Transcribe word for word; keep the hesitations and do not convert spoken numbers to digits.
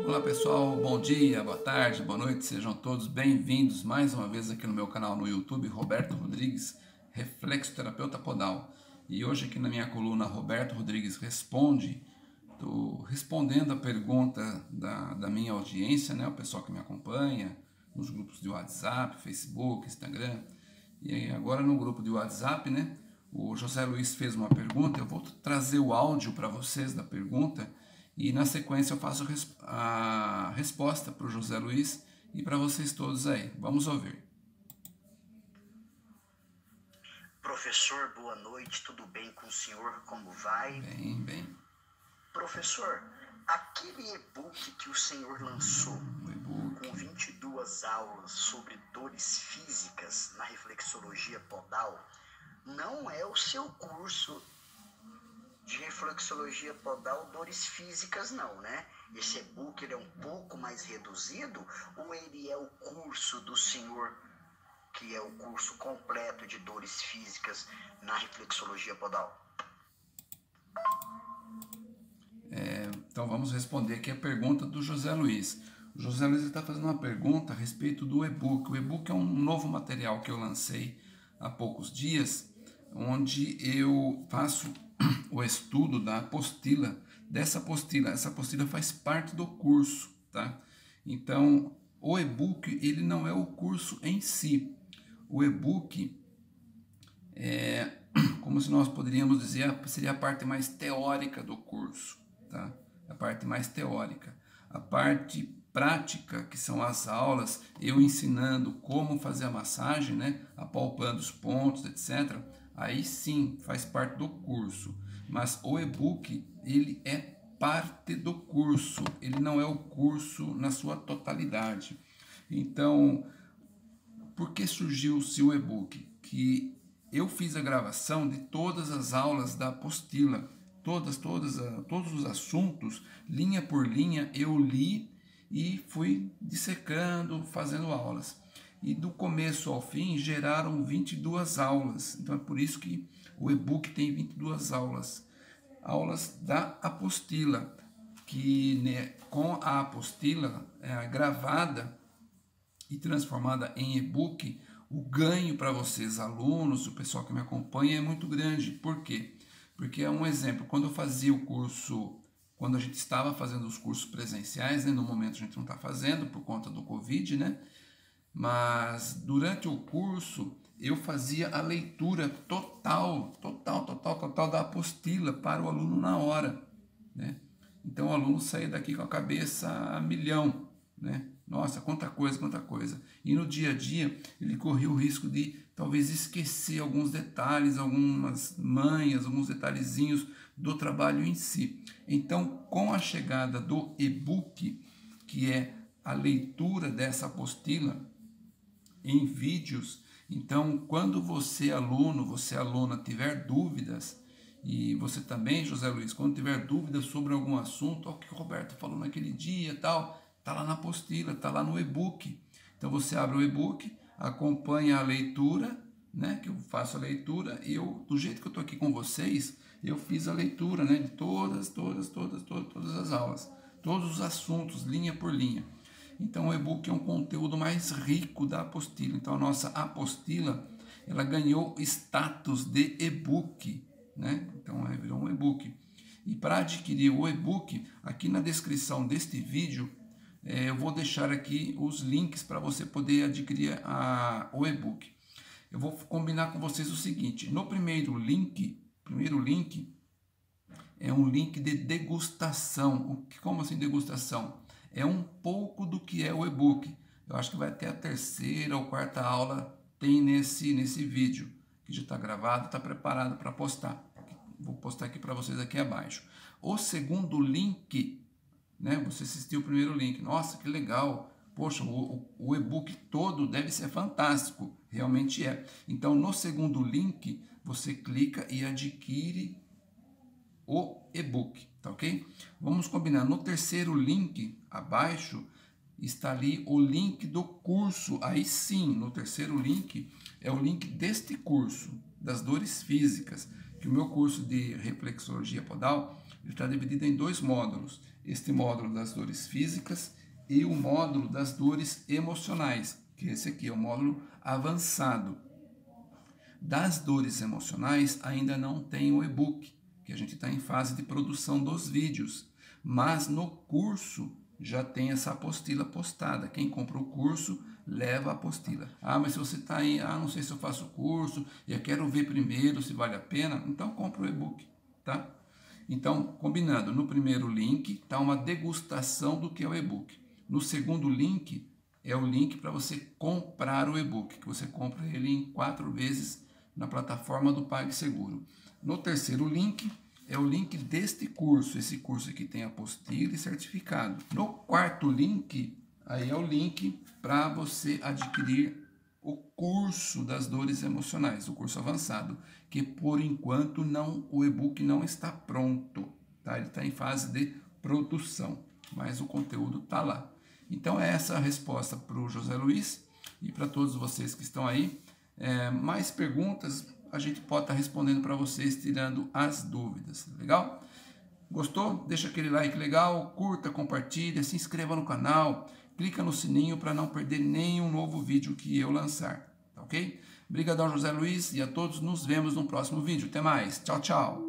Olá pessoal, bom dia, boa tarde, boa noite, sejam todos bem-vindos mais uma vez aqui no meu canal no YouTube, Roberto Rodrigues, Reflexoterapeuta Podal. E hoje aqui na minha coluna Roberto Rodrigues Responde, estou respondendo a pergunta da, da minha audiência, né, o pessoal que me acompanha nos grupos de WhatsApp, Facebook, Instagram. E agora no grupo de WhatsApp, né, o José Luiz fez uma pergunta, eu vou trazer o áudio para vocês da pergunta. E na sequência eu faço a resposta para o José Luiz e para vocês todos aí. Vamos ouvir. Professor, boa noite, tudo bem com o senhor? Como vai? Bem, bem. Professor, aquele e-book que o senhor lançou um com vinte e duas aulas sobre dores físicas na reflexologia podal, não é o seu curso de reflexologia podal dores físicas não, né? Esse e-book ele é um pouco mais reduzido ou ele é o curso do senhor, que é o curso completo de dores físicas na reflexologia podal? É, então vamos responder aqui a pergunta do José Luiz. O José Luiz está fazendo uma pergunta a respeito do e-book. O e-book é um novo material que eu lancei há poucos dias, onde eu faço o estudo da apostila, dessa apostila. Essa apostila faz parte do curso, tá? Então, o e-book, ele não é o curso em si. O e-book é, como se nós poderíamos dizer, seria a parte mais teórica do curso, tá? A parte mais teórica. A parte prática, que são as aulas, eu ensinando como fazer a massagem, né? Apalpando os pontos, etcétera. Aí sim faz parte do curso, mas o e-book ele é parte do curso, ele não é o curso na sua totalidade. Então, por que surgiu-se o e-book? Que eu fiz a gravação de todas as aulas da apostila, todas, todas, todos os assuntos, linha por linha, eu li e fui dissecando, fazendo aulas. E do começo ao fim geraram vinte e duas aulas. Então é por isso que o e-book tem vinte e duas aulas. Aulas da apostila, que né, com a apostila é, gravada e transformada em e-book, o ganho para vocês, alunos, o pessoal que me acompanha, é muito grande. Por quê? Porque é um exemplo, quando eu fazia o curso, quando a gente estava fazendo os cursos presenciais, né, no momento a gente não está fazendo por conta do Covid, né? Mas durante o curso eu fazia a leitura total, total, total, total da apostila para o aluno na hora, né? Então o aluno saía daqui com a cabeça a milhão, né? Nossa, quanta coisa, quanta coisa. E no dia a dia ele corria o risco de talvez esquecer alguns detalhes, algumas manhas, alguns detalhezinhos do trabalho em si. Então, com a chegada do e-book, que é a leitura dessa apostila em vídeos, então quando você aluno, você aluna tiver dúvidas, e você também, José Luiz, quando tiver dúvidas sobre algum assunto, o que o Roberto falou naquele dia tal, tá lá na apostila, tá lá no e-book. Então você abre o e-book, acompanha a leitura, né, que eu faço a leitura, e eu, do jeito que eu tô aqui com vocês, eu fiz a leitura, né, de todas, todas, todas, todas, todas as aulas, todos os assuntos, linha por linha. Então o e-book é um conteúdo mais rico da apostila. Então a nossa apostila, ela ganhou status de e-book, né? Então é, virou um e-book. E para adquirir o e-book, aqui na descrição deste vídeo, é, eu vou deixar aqui os links para você poder adquirir a, o e-book. Eu vou combinar com vocês o seguinte, no primeiro link, primeiro link é um link de degustação. Como assim degustação? É um pouco do que é o e-book. Eu acho que vai ter a terceira ou quarta aula, tem nesse, nesse vídeo, que já está gravado, está preparado para postar. Vou postar aqui para vocês aqui abaixo. O segundo link, né, você assistiu o primeiro link, nossa, que legal, poxa, o, o e-book todo deve ser fantástico, realmente é. Então, no segundo link, você clica e adquire o e-book, tá ok? Vamos combinar, no terceiro link abaixo está ali o link do curso. Aí sim, no terceiro link é o link deste curso das dores físicas, que o meu curso de reflexologia podal está dividido em dois módulos. este módulo das dores físicas e o módulo das dores emocionais, que esse aqui é o módulo avançado. Das dores emocionais ainda não tem o e-book, que a gente está em fase de produção dos vídeos, mas no curso já tem essa apostila postada. Quem compra o curso leva a apostila. Ah, mas se você está aí, ah, não sei se eu faço o curso, eu quero ver primeiro se vale a pena, então compra o e-book, tá? Então, combinando, no primeiro link está uma degustação do que é o e-book. No segundo link é o link para você comprar o e-book, que você compra ele em quatro vezes na plataforma do PagSeguro. No terceiro link é o link deste curso, esse curso aqui tem apostila e certificado. No quarto link, aí é o link para você adquirir o curso das dores emocionais, o curso avançado, que por enquanto não, o e-book não está pronto, tá? Ele está em fase de produção, mas o conteúdo está lá. Então é essa a resposta para o José Luiz e para todos vocês que estão aí. É, mais perguntas a gente pode estar respondendo para vocês, tirando as dúvidas, legal? Gostou? Deixa aquele like legal, curta, compartilha, se inscreva no canal, clica no sininho para não perder nenhum novo vídeo que eu lançar, tá ok? Obrigadão, José Luiz, e a todos nos vemos no próximo vídeo. Até mais, tchau, tchau!